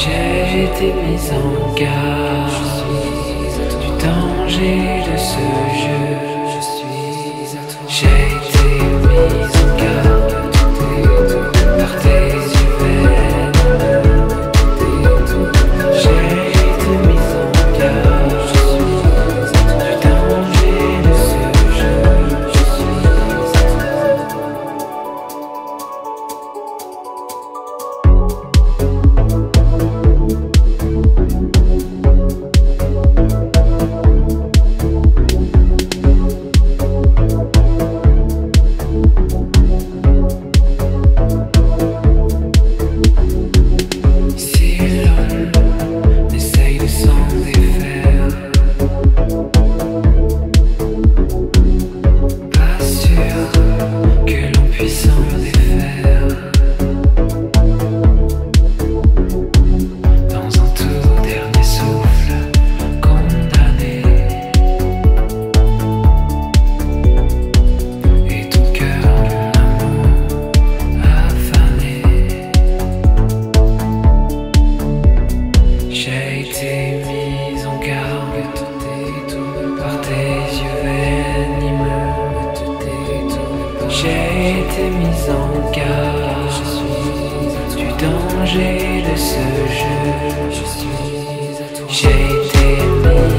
J'ai été mise en garde du danger de ce jeu. J'ai été mise en garde par tes yeux veines. J'ai été mise en garde du danger de ce jeu. J'ai été mise en garde du danger de ce jeu. J'ai été mise